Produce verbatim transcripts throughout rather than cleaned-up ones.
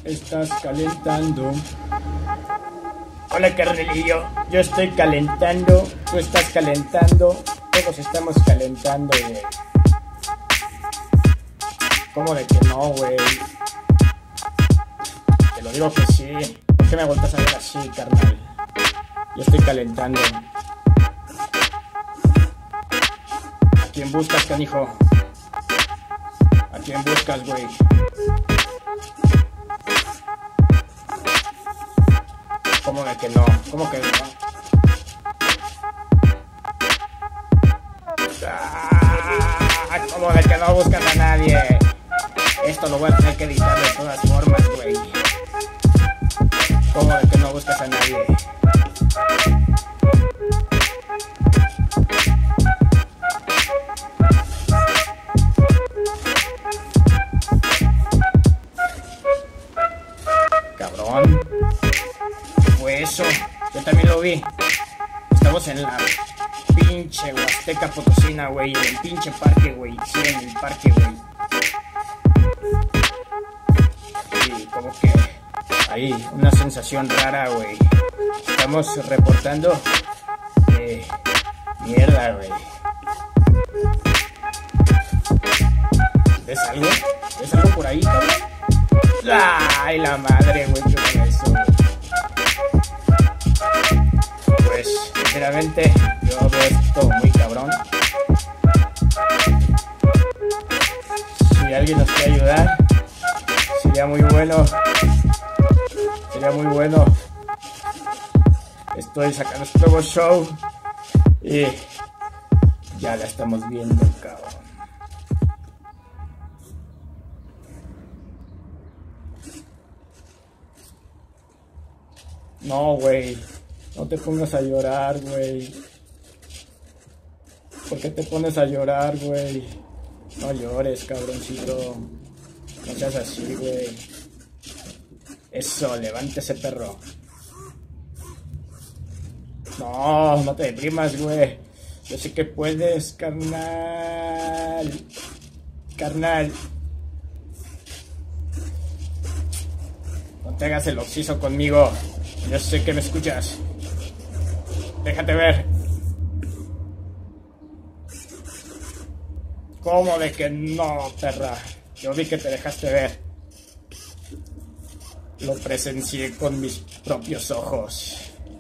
estás calentando. Hola, carnalillo. Yo estoy calentando. Tú estás calentando. Todos estamos calentando, güey. ¿Cómo de que no, güey? Te lo digo que sí. ¿Por qué me volteas a ver así, carnal? Yo estoy calentando. ¿A quién buscas, canijo? ¿A quién buscas, güey? ¿Cómo de que no? ¿Cómo que no? Ah, ¿cómo de que no buscas a nadie? Esto lo voy a tener que editar de todas formas, güey. ¿Cómo de que no buscas a nadie? Cabrón. ¿Qué fue eso? Yo también lo vi. Estamos en la pinche Huasteca Potosina, güey. En el pinche parque, güey. Sí, en el parque, güey. Y como que ahí, una sensación rara, güey. Estamos reportando eh, mierda, güey. ¿Ves algo? ¿Ves algo por ahí, cabrón? ¡Ay, la madre, güey! ¿Qué fue eso, güey? Pues, sinceramente, yo veo esto muy cabrón. Si alguien nos puede ayudar, sería muy bueno. Sería muy bueno. Estoy sacando este nuevo show y ya la estamos viendo, cabrón. No, güey. No te pongas a llorar, güey. ¿Por qué te pones a llorar, güey? No llores, cabroncito. No seas así, güey. Eso, levántese, perro. No, no te deprimas, güey. Yo sé que puedes, carnal. Carnal. No te hagas el oxiso conmigo. Yo sé que me escuchas. Déjate ver. ¿Cómo de que no, perra? Yo vi que te dejaste ver. Lo presencié con mis propios ojos.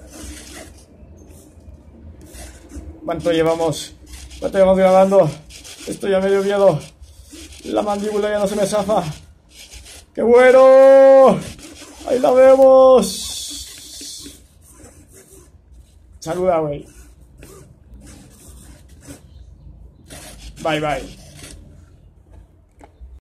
¿Cuánto llevamos? ¿Cuánto llevamos grabando? Esto ya me dio miedo. La mandíbula ya no se me zafa. ¡Qué bueno! ¡Ahí la vemos! Saluda, güey. Bye, bye.